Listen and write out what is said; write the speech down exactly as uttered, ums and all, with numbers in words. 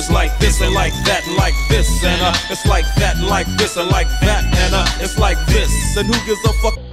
it's like this and like that and like this and uh, it's like that and like this and like that and uh, it's like this. And who gives a fuck?